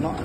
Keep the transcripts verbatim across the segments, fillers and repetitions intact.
No.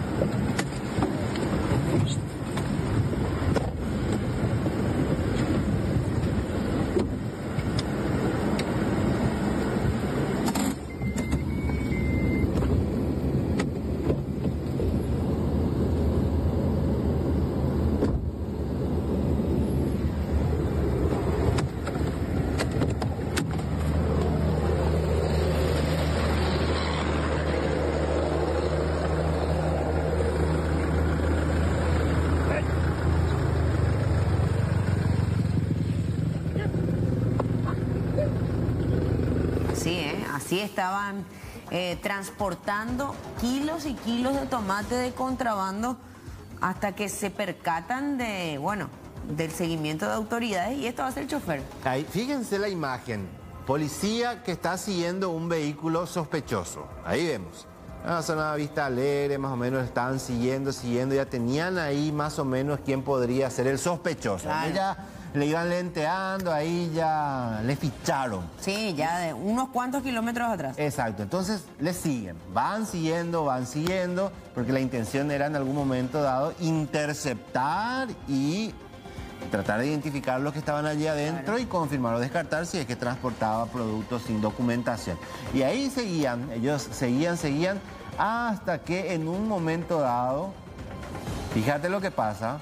Sí, ¿eh? Así estaban eh, transportando kilos y kilos de tomate de contrabando hasta que se percatan de, bueno, del seguimiento de autoridades, y esto va a ser el chofer. Ahí, fíjense la imagen. Policía que está siguiendo un vehículo sospechoso. Ahí vemos. Una zona de Vista Alegre, más o menos estaban siguiendo, siguiendo. Ya tenían ahí más o menos quién podría ser el sospechoso. Claro. Ya le iban lenteando, ahí ya le ficharon. Sí, ya de unos cuantos kilómetros atrás. Exacto, entonces le siguen, van siguiendo, van siguiendo, porque la intención era en algún momento dado interceptar y tratar de identificar los que estaban allí adentro, claro, y confirmar o descartar si es que transportaba productos sin documentación. Y ahí seguían, ellos seguían, seguían, hasta que en un momento dado, fíjate lo que pasa,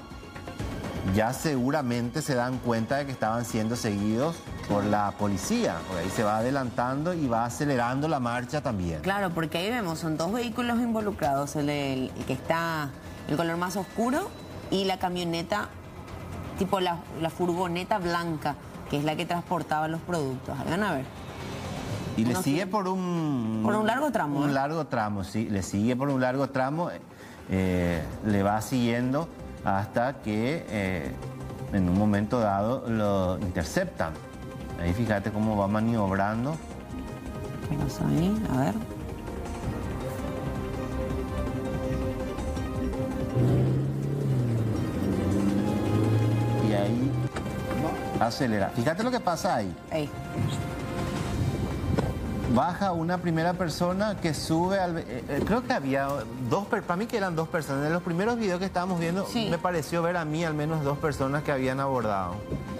ya seguramente se dan cuenta de que estaban siendo seguidos por la policía, porque ahí se va adelantando y va acelerando la marcha también. Claro, porque ahí vemos, son dos vehículos involucrados, el, el, el que está el color más oscuro y la camioneta, tipo la, la furgoneta blanca, que es la que transportaba los productos. Ahí van a ver. Y le no sigue sé, por un... Por un largo tramo. Un ¿eh? largo tramo, sí, le sigue por un largo tramo, eh, le va siguiendo hasta que eh, en un momento dado lo interceptan. Ahí fíjate cómo va maniobrando. ¿Qué pasa ahí? A ver. Y ahí acelera. Fíjate lo que pasa ahí. Ahí. Baja una primera persona que sube al... Eh, eh, creo que había dos... Para mí que eran dos personas. En los primeros videos que estábamos viendo, sí, me pareció ver a mí al menos dos personas que habían abordado.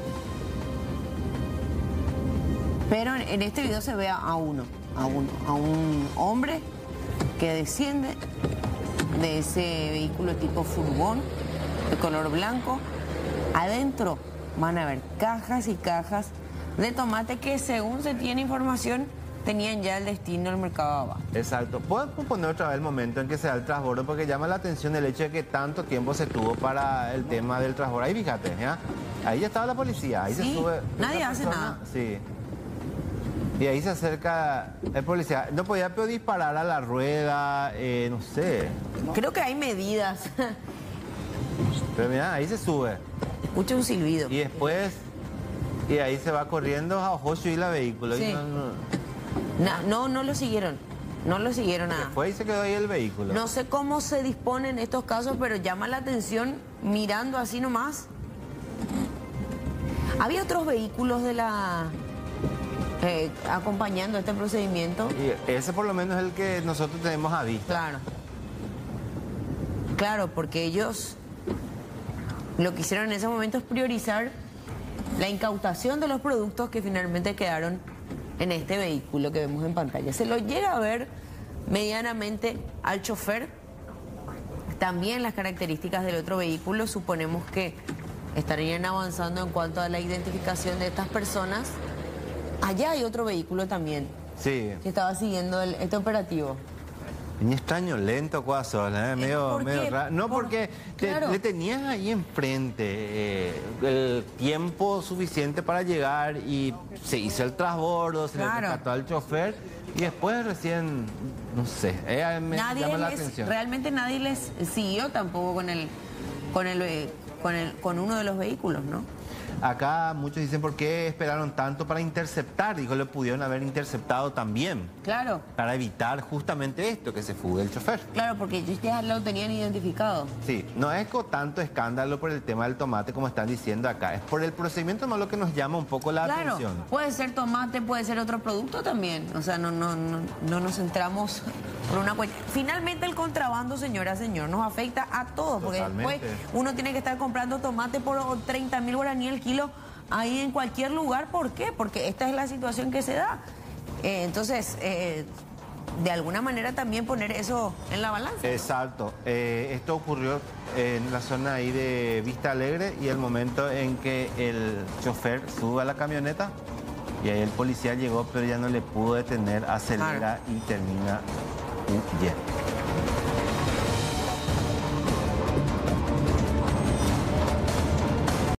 Pero en, en este video se ve a uno, a uno, a un hombre que desciende de ese vehículo tipo furgón de color blanco. Adentro van a ver cajas y cajas de tomate que, según se tiene información, tenían ya el destino del mercado de abajo. Exacto. ¿Puedo poner otra vez el momento en que se da el transbordo? Porque llama la atención el hecho de que tanto tiempo se tuvo para el tema del transbordo. Ahí fíjate, ¿ya? Ahí ya estaba la policía, ahí sí, se sube... nadie hace nada. Sí. Y ahí se acerca el policía. No podía pero disparar a la rueda, eh, no sé. Creo que hay medidas. Pero mira, ahí se sube. Escucha un silbido. Y después... Y ahí se va corriendo a ojo y la vehículo. Sí. Y no, no, No, no, no lo siguieron. No lo siguieron nada. Fue y se quedó ahí el vehículo. No sé cómo se dispone en estos casos, pero llama la atención mirando así nomás. Había otros vehículos de la eh, acompañando este procedimiento. Y ese por lo menos es el que nosotros tenemos a vista. Claro. Claro, porque ellos lo que hicieron en ese momento es priorizar la incautación de los productos que finalmente quedaron en este vehículo que vemos en pantalla. Se lo llega a ver medianamente al chofer. También las características del otro vehículo suponemos que estarían avanzando en cuanto a la identificación de estas personas. Allá hay otro vehículo también, sí, que estaba siguiendo el, este operativo. Ni extraño, lento, Coazón, ¿eh? medio, medio raro. No, Por, porque te, claro. le tenías ahí enfrente eh, el tiempo suficiente para llegar y se hizo el transbordo, se Claro. le rescató al chofer y después recién, no sé, eh, me Nadie llama la les, atención. realmente nadie les siguió tampoco con el, con el, con el, con uno de los vehículos, ¿no? Acá muchos dicen por qué esperaron tanto para interceptar. Dijo, le pudieron haber interceptado también. Claro. Para evitar justamente esto, que se fugue el chofer. Claro, porque ellos ya lo tenían identificado. Sí, no es con tanto escándalo por el tema del tomate como están diciendo acá. Es por el procedimiento más lo que nos llama un poco la Claro, atención. puede ser tomate, puede ser otro producto también. O sea, no, no, no, no nos centramos por una cuenta. Finalmente el contrabando, señora, señor, nos afecta a todos, porque Totalmente. después uno tiene que estar comprando tomate por treinta mil guaraníes el kilo ahí en cualquier lugar. ¿Por qué? Porque esta es la situación que se da. Eh, entonces, eh, de alguna manera también poner eso en la balanza. Exacto. Eh, esto ocurrió en la zona ahí de Vista Alegre y el momento en que el chofer sube a la camioneta y ahí el policía llegó, pero ya no le pudo detener, acelera y termina huyendo.